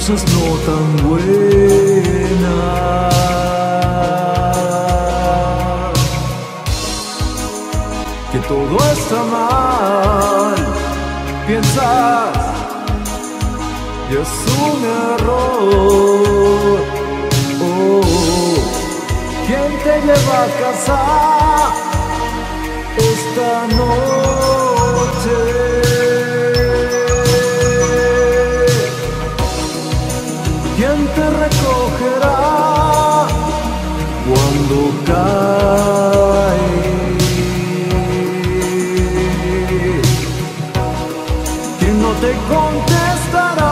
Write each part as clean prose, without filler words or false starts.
cosas no tan buenas, que todo está mal, piensas, y es un error. Oh, ¿quién te lleva a casa esta noche? ¿Quién te recogerá cuando cae? ¿Quién no te contestará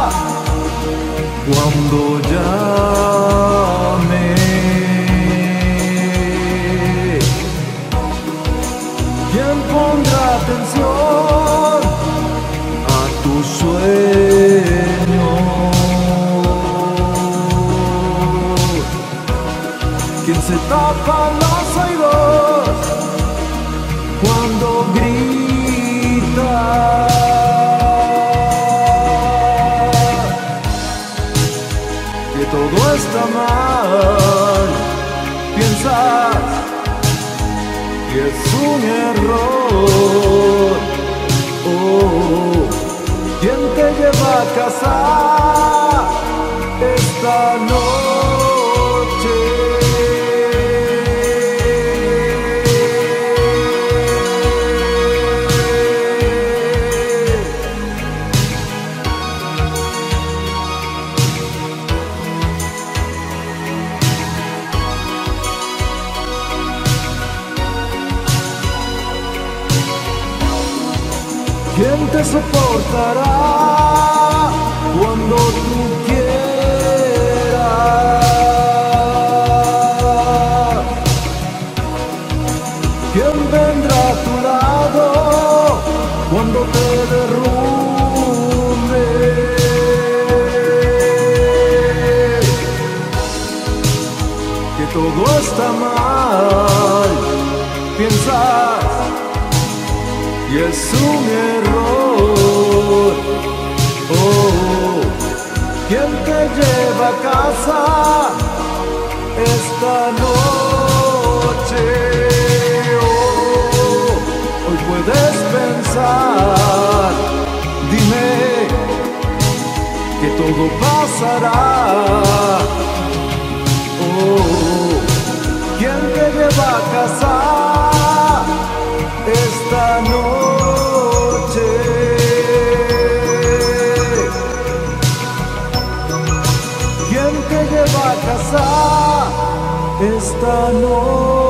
cuando llame? ¿Quién pondrá atención a tus sueños? ¿Quién se tapa los oídos cuando grita? Que todo está mal, piensas, y es un error. Oh, ¿quién te lleva a casa esta noche? ¿Quién te soportará cuando tú quieras? ¿Quién vendrá a tu lado cuando te derrumbe? Que todo está mal, piensas, y es un error. Oh, ¿quién te lleva a casa esta noche? Oh, hoy puedes pensar, dime que todo pasará. Oh, ¿quién te lleva a casa esta noche? ¿Quién te lleva a casa esta noche?